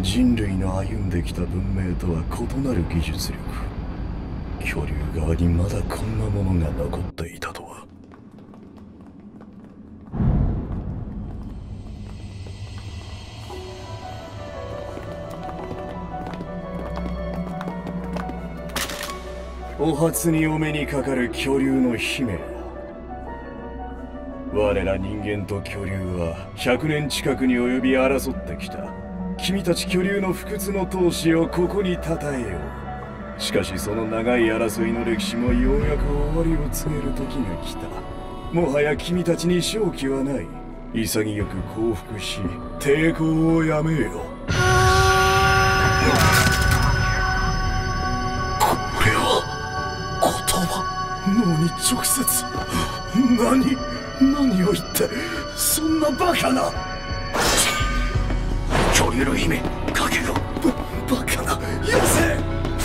人類の歩んできた文明とは異なる技術力。恐竜側にまだこんなものが残っていたとは。お初にお目にかかる恐竜の姫よ。我ら人間と恐竜は100年近くに及び争ってきた。君たち巨竜の不屈の闘志をここに称えよう。しかしその長い争いの歴史もようやく終わりを告げる時が来た。もはや君たちに勝機はない。潔く降伏し抵抗をやめよ。これは言葉、脳に直接。何を言って、そんなバカな。恐竜の姫、覚悟。バカな、よせ。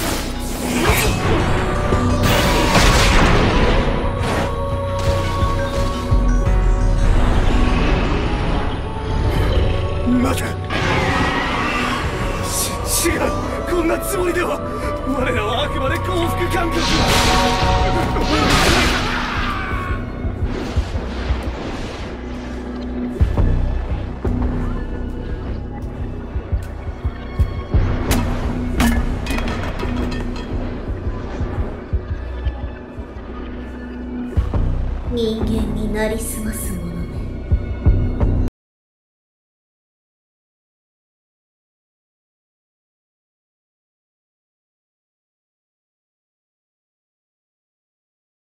待て。違う、こんなつもりでは。我らはあくまで降伏感覚。 人間になりすます者